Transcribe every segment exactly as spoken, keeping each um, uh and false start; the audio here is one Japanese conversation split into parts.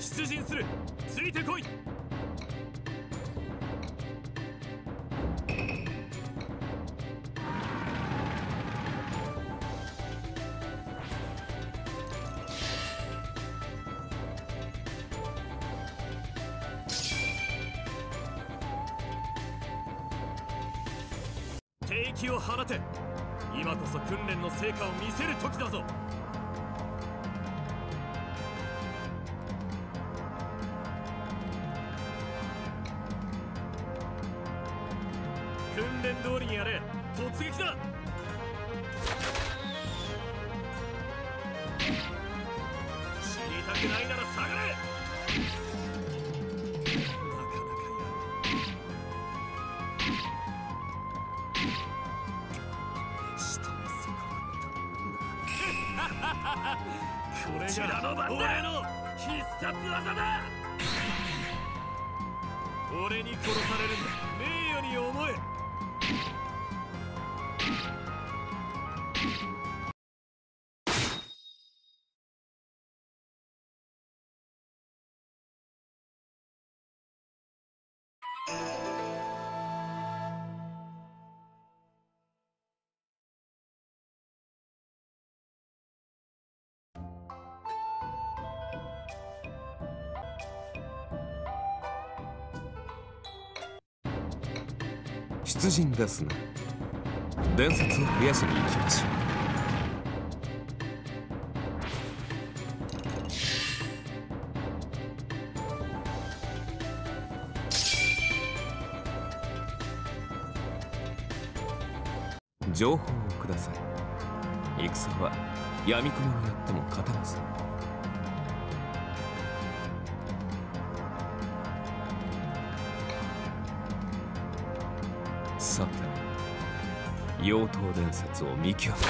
出陣する。ついてこい。敵を放て。今こそ訓練の成果を見せる時だぞ。訓練通りにやれ。突撃だ。死にたくないなら下がれ。これが俺の必殺技だ。俺に殺されるんだ。名誉に思え。 出陣ですね。伝説を増やしに行きましょう。情報をください。戦は闇雲によっても勝てません。さて、妖刀伝説を見極めます。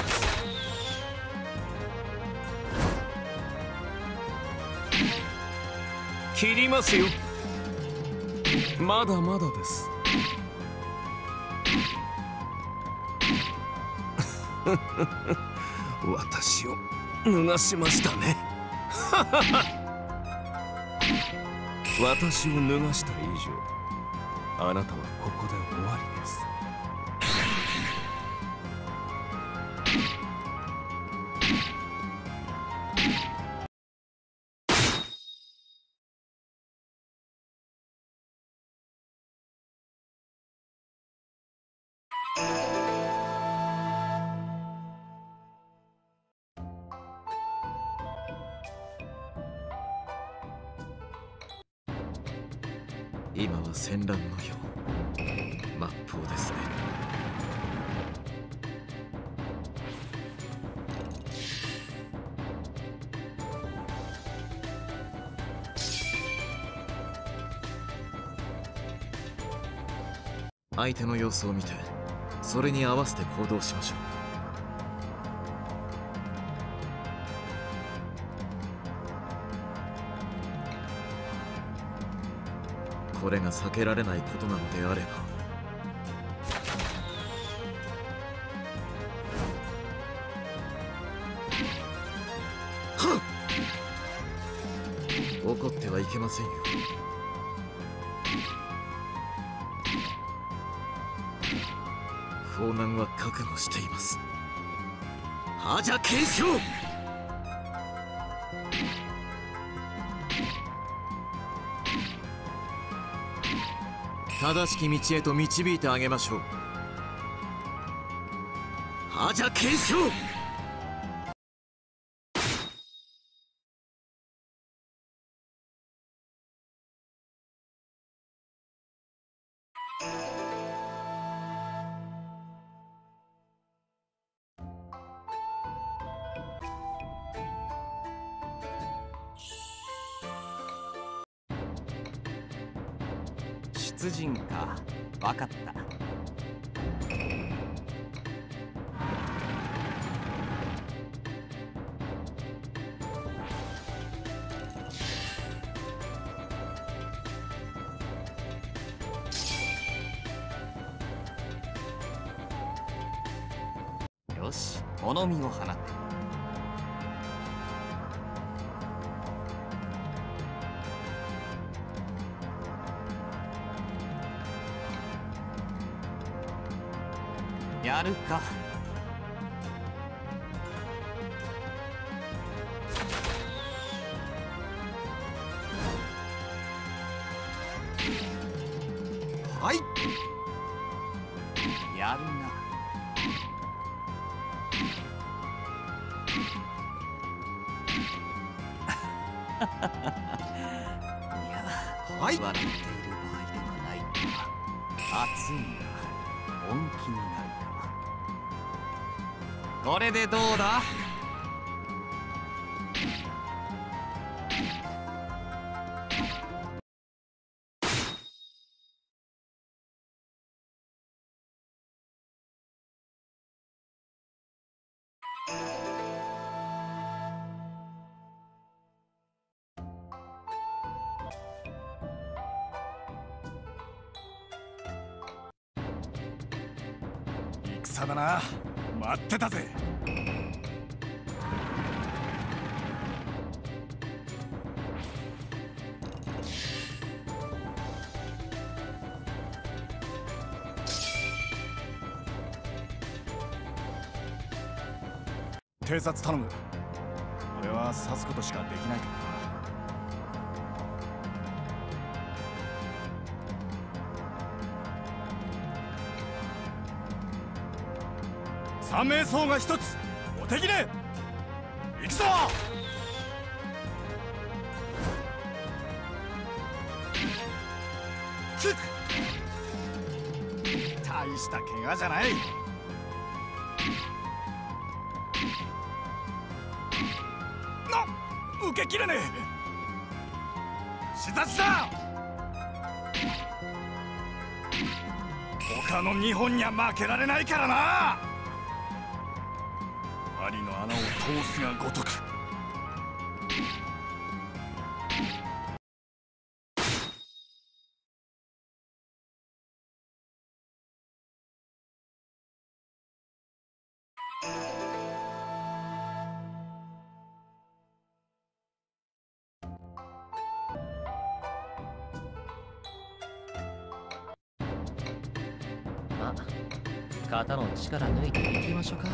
切りますよ。まだまだです。私を逃しましたね。私を逃した以上、あなたはここで終わりです。 今は戦乱の世、末法ですね。相手の様子を見て、それに合わせて行動しましょう。これが避けられないことなのであれば、はっ！怒ってはいけませんよ。砲丸は覚悟しています。覇者継承！正しき道へと導いてあげましょう。覇者継承！ 出陣か。分かった。よし、物見を放って。 るか。 はい。 やるな。いや、 はい。 笑っている場合ではないか。熱いな。本気になるか。これでどうだ。 戦だな。待ってたぜ。偵察頼む。俺は刺すことしかできないからな。三名僧が一つお手切れ。行くぞ。つっ大した怪我じゃない。な受けきれねえ。視察だ。他の日本には負けられないからな。針の穴を通すがごとく。 まあ、肩の力抜いていきましょうか。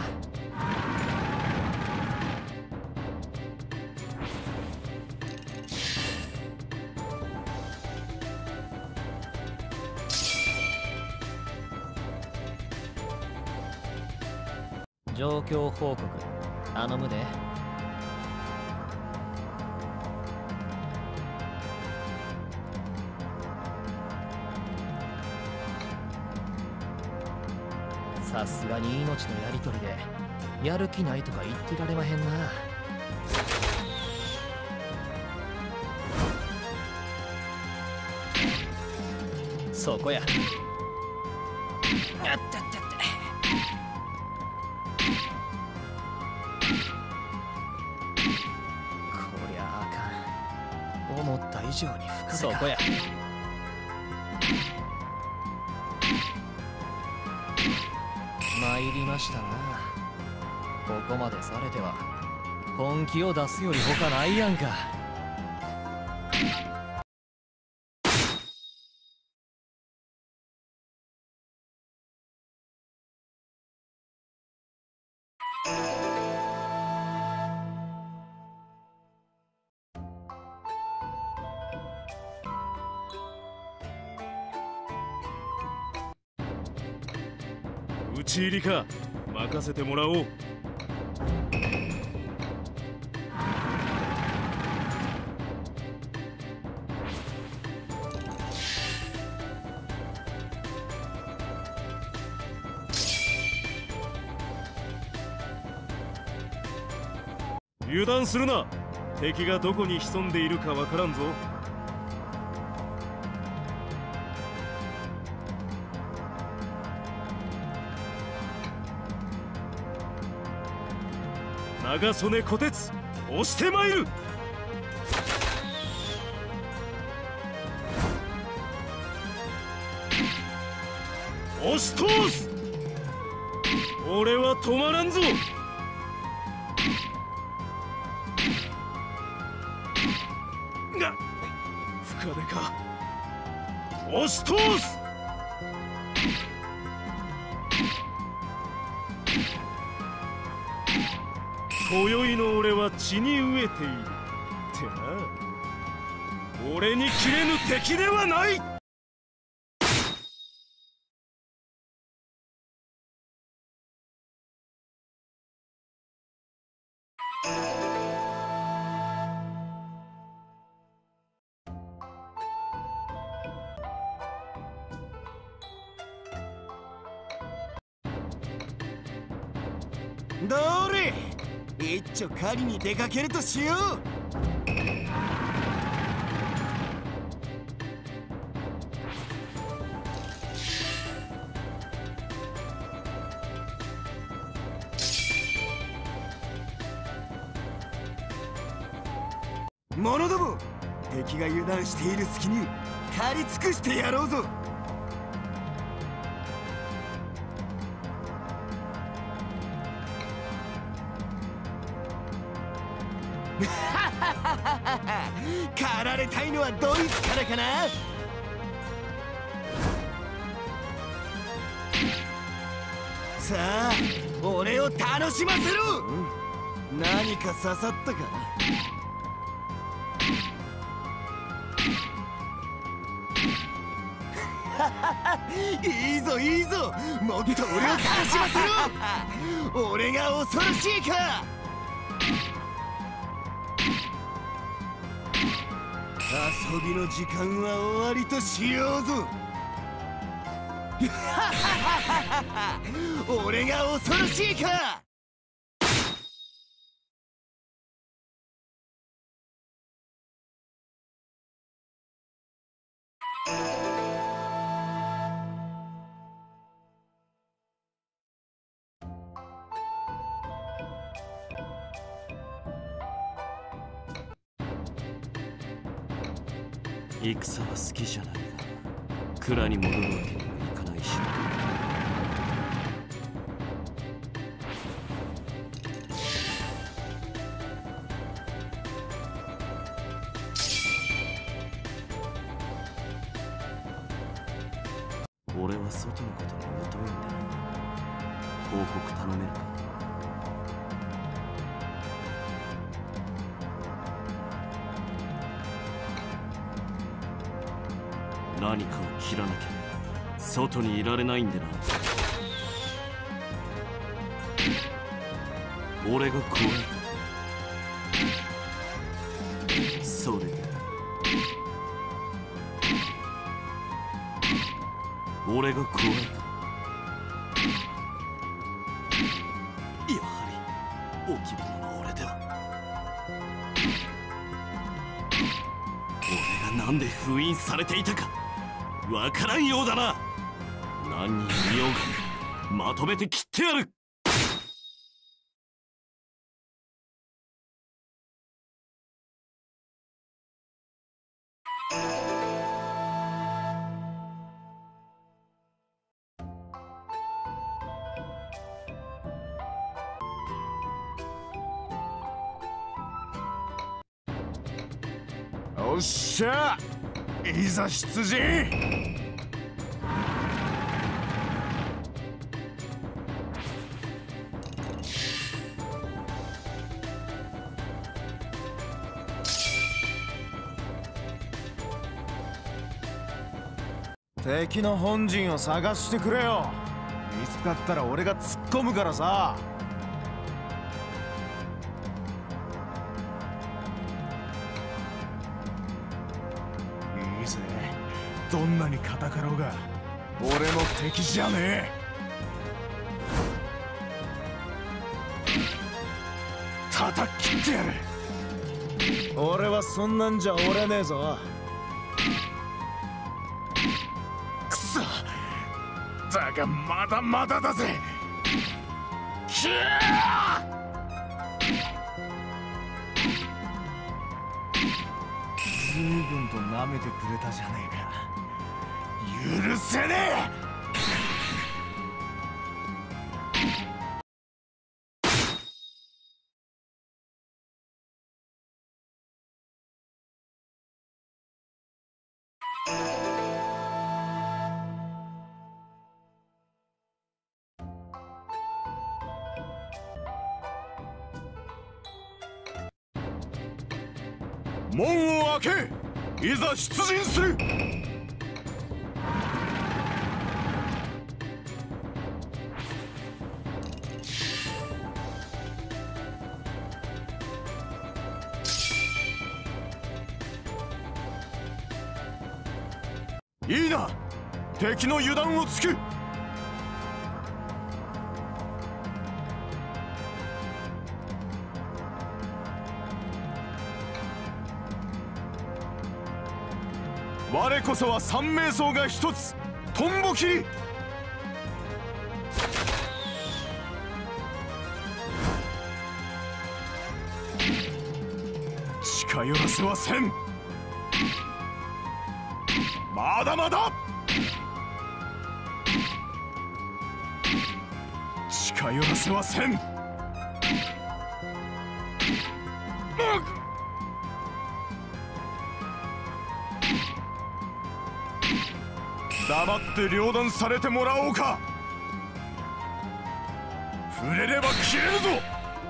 状況報告頼むで。さすがに命のやり取りでやる気ないとか言ってられまへんな。そこや。やったったった。思った以上に深い。そこや。参りましたな。ここまでされては本気を出すより他ないやんか。 討ち入りか。任せてもらおう。油断するな。敵がどこに潜んでいるかわからんぞ。長曽根虎鉄、押してまいる。押し通す。俺は止まらんぞ。が深手か。押し通す。 今宵の俺は血に飢えているってな。俺に切れぬ敵ではない。 どれ一丁狩りに出かけるとしよう。者ども、敵が油断している隙に狩り尽くしてやろうぞ。狩られたいのはドイツからかな。さあ、俺を楽しませろ。何か刺さったか。いいぞいいぞ、もっと俺を楽しませろ。俺が恐ろしいか。遊びの時間は終わりとしようぞ。俺が恐ろしいか。 戦は好きじゃないが、蔵に戻るわけにもいかないし。俺は外のことに疎いんだな。報告頼めるか。何かを切らなきゃ外にいられないんでな。俺が怖いか。それで俺が怖いか。やはり置物の俺では。俺がなんで封印されていたかわからんようだな。何人いようがまとめて切ってやる。 よっしゃ、いざ出陣。敵の本陣を探してくれよ。見つかったら俺が突っ込むからさ。いいぜ、どんなに硬かろうが俺の敵じゃねえ。叩き切ってやる。俺はそんなんじゃ折れねえぞ。くそ、だがまだまだだぜ。きゃー！随分と舐めてくれたじゃねえか。許せねえ。 門を開け、いざ出陣する。いいな、敵の油断をつく。我こそは三名僧が一つ、トンボ切り。近寄らせはせん。まだまだ。近寄らせはせん。黙って両断されてもらおうか。触れれば切れるぞ。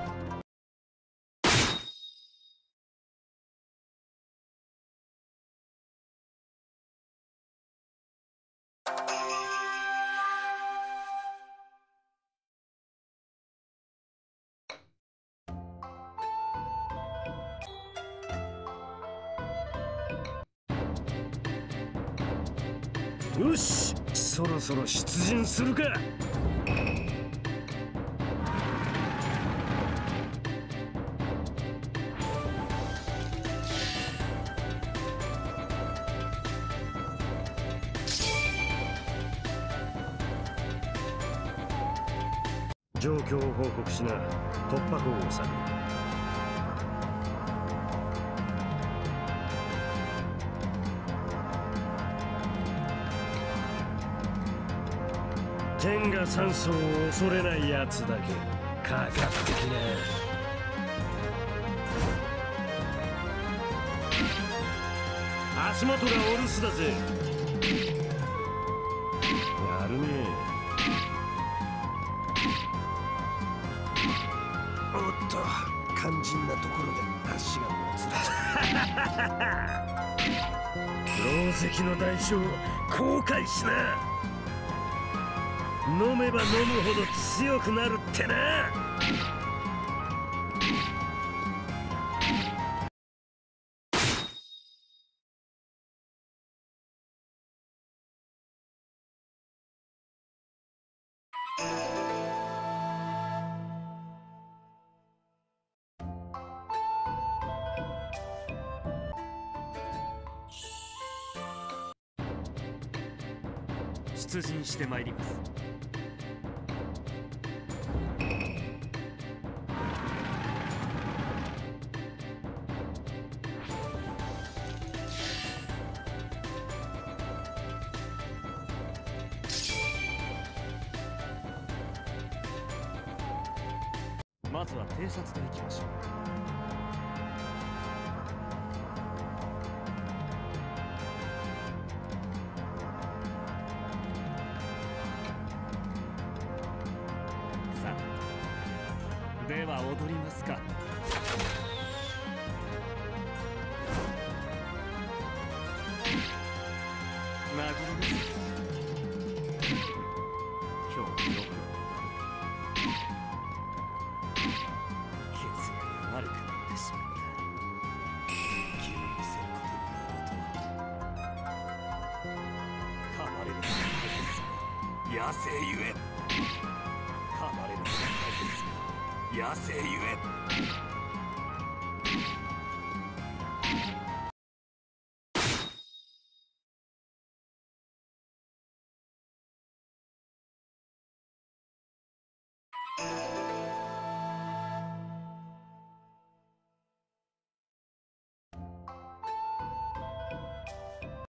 よし、そろそろ出陣するか。状況を報告しな。突破口を探る。天が三層を恐れないやつだけかかってきな。足元がお留守だぜ。やるね。おっと、肝心なところで足がもつれちゃった。狼藉の代償後悔しな。飲めば飲むほど強くなるってな。 出陣してまいります。まずは偵察といきましょう。さあ、では踊りますか。殴ります。今日よく悪くなってしまった。気を見せることになろうとは。噛まれるのが大切。野生ゆえ。噛まれるのが大切。野生ゆえ。 you